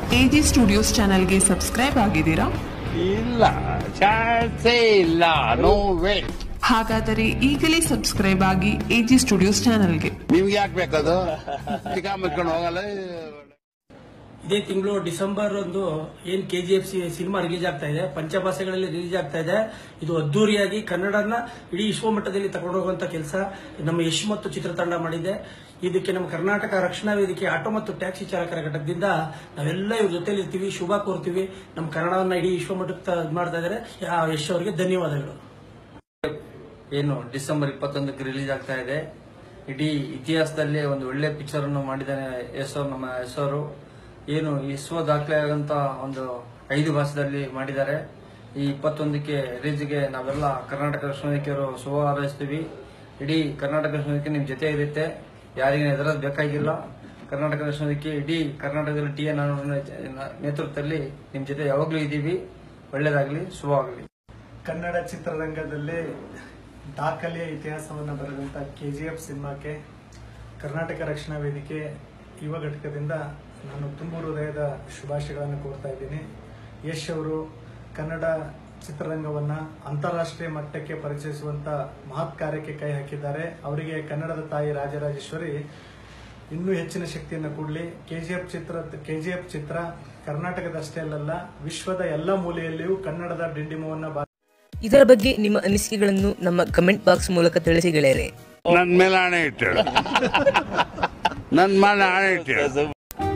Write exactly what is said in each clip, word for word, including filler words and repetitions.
AG studios ಚಾನೆಲ್ಗೆ subscribe ಆಗಿದ್ದೀರಾ? ಇಲ್ಲ, ಚಾನ್ಸೇ ಇಲ್ಲ. No way. ಹಾಗಾದರೆ ಈಗಲೇ ಸಬ್ಸ್ಕ್ರೈಬ್ ಆಗಿ ಎಜಿ ಸ್ಟುಡಿಯೋಸ್ ಚಾನೆಲ್ಗೆ. ನಿಮ್ಗೆ ಯಾಕೆ ಬೇಕದು? ಮುಚ್ಕೊಂಡು ಹೋಗಲ್ಲ. ಇದೇ ತಿಂಗಳು ಡಿಸೆಂಬರ್ ಒಂದು ಏನ್ ಕೆಜಿಎಫ್ ಸಿನಿಮಾ ರಿಲೀಸ್ ಆಗ್ತಾ ಇದೆ, ಪಂಚಭಾಷೆಗಳಲ್ಲಿ ರಿಲೀಸ್ ಆಗ್ತಾ ಇದೆ. ಇದು ಅದ್ದೂರಿಯಾಗಿ ಕನ್ನಡನ ಇಡೀ ವಿಶ್ವಮಟ್ಟದಲ್ಲಿ ತಗೊಂಡೋಗುವಂತ ಕೆಲಸ ನಮ್ಮ ಯಶ್ ಮತ್ತು ಚಿತ್ರತಂಡ ಮಾಡಿದೆ. ಇದಕ್ಕೆ ನಮ್ಮ ಕರ್ನಾಟಕ ರಕ್ಷಣಾ ವೇದಿಕೆ ಆಟೋ ಮತ್ತು ಟ್ಯಾಕ್ಸಿ ಚಾಲಕರ ಘಟಕದಿಂದ ನಾವೆಲ್ಲ ಇವ್ರ ಜೊತೆಲಿ ಇರ್ತೀವಿ, ಶುಭ ಕೋರ್ತೀವಿ. ನಮ್ಮ ಕನ್ನಡವನ್ನ ಇಡೀ ವಿಶ್ವಮಟ್ಟಕ್ಕೆ ಮಾಡ್ತಾ ಇದ್ದಾರೆ. ಯಶ್ ಅವರಿಗೆ ಧನ್ಯವಾದಗಳು. ಏನು ಡಿಸೆಂಬರ್ ಇಪ್ಪತ್ತೊಂದಕ್ಕೆ ರಿಲೀಸ್ ಆಗ್ತಾ ಇದೆ. ಇಡೀ ಇತಿಹಾಸದಲ್ಲಿ ಒಂದು ಒಳ್ಳೆ ಪಿಕ್ಚರ್ ಅನ್ನು ಮಾಡಿದ್ದಾನೆ ಯಶ್ ಅವರು. ನಮ್ಮ ಯಶ್ ಅವರು ಏನು ವಿಶ್ವ ದಾಖಲೆ ಆಗಂತ ಒಂದು ಐದು ಭಾಷೆಯಲ್ಲಿ ಮಾಡಿದ್ದಾರೆ. ಈ ಇಪ್ಪತ್ತೊಂದಕ್ಕೆ ರಿಲೀಸ್ಗೆ ನಾವೆಲ್ಲ ಕರ್ನಾಟಕ ರಕ್ಷಣಾ ವೇದಿಕೆಯವರು ಶುಭ ಹಾರೈಸ್ತೀವಿ. ಇಡೀ ಕರ್ನಾಟಕ ರಕ್ಷಣಾ ವೇದಿಕೆ ನಿಮ್ ಜೊತೆ ಇರುತ್ತೆ, ಯಾರಿಗೂ ಹೆದರೋದು ಬೇಕಾಗಿಲ್ಲ. ಕರ್ನಾಟಕ ರಕ್ಷಣಾ ವೇದಿಕೆ ಇಡೀ ಕರ್ನಾಟಕದಲ್ಲಿ ಟಿ ಎನ್ ನೇತೃತ್ವದಲ್ಲಿ ನಿಮ್ ಜೊತೆ ಯಾವಾಗ್ಲೂ ಇದ್ದೀವಿ. ಒಳ್ಳೇದಾಗ್ಲಿ, ಶುಭವಾಗಲಿ. ಕನ್ನಡ ಚಿತ್ರರಂಗದಲ್ಲಿ ದಾಖಲೆಯ ಇತಿಹಾಸವನ್ನು ಬರೆದಂತ ಕೆಜಿಎಫ್ ಸಿನಿಮಾಕ್ಕೆ ಕರ್ನಾಟಕ ರಕ್ಷಣಾ ವೇದಿಕೆ ಯುವ ಘಟಕದಿಂದ ನಾನು ತುಂಬ ಹೃದಯದ ಶುಭಾಶಯಗಳನ್ನು ಕೋರ್ತಾ ಇದ್ದೀನಿ. ಯಶ್ ಅವರು ಕನ್ನಡ ಚಿತ್ರರಂಗವನ್ನ ಅಂತಾರಾಷ್ಟ್ರೀಯ ಮಟ್ಟಕ್ಕೆ ಪರಿಚಯಿಸುವಂತ ಮಹತ್ ಕಾರ್ಯಕ್ಕೆ ಕೈ ಹಾಕಿದ್ದಾರೆ. ಅವರಿಗೆ ಕನ್ನಡದ ತಾಯಿ ರಾಜರಾಜೇಶ್ವರಿ ಇನ್ನೂ ಹೆಚ್ಚಿನ ಶಕ್ತಿಯನ್ನು ಕೊಡಲಿ. ಕೆಜಿಎಫ್ ಚಿತ್ರ ಕೆಜಿಎಫ್ ಚಿತ್ರ ಕರ್ನಾಟಕದಷ್ಟೇ ಅಲ್ಲಲ್ಲ, ವಿಶ್ವದ ಎಲ್ಲ ಮೂಲೆಯಲ್ಲಿಯೂ ಕನ್ನಡದ ಡಿಂಡಿಮವನ್ನ. ಇದರ ಬಗ್ಗೆ ನಿಮ್ಮ ಅನಿಸಿಕೆಗಳನ್ನು ನಮ್ಮ ಕಮೆಂಟ್ ಬಾಕ್ಸ್ ಮೂಲಕ ತಿಳಿಸಿ ಗೆಳೆಯರೆ. ನನ್ ಮೇಲೆ ಆಣೆ ಇಟ್ಟು ನನ್ ಮೇಲೆ ಆಣೆ ಇಟ್ಟು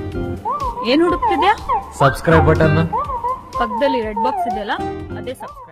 ಏನ್ ಹುಡುಕ್ತಿದ್ಯಾ? ಸಬ್ಸ್ಕ್ರೈಬ್ ಬಟನ್ ಪಕ್ಕದಲ್ಲಿ ರೆಡ್ ಬಾಕ್ಸ್ ಇದೆಯಲ್ಲ, ಅದೇ ಸಬ್ಸ್ಕ್ರೈಬ್.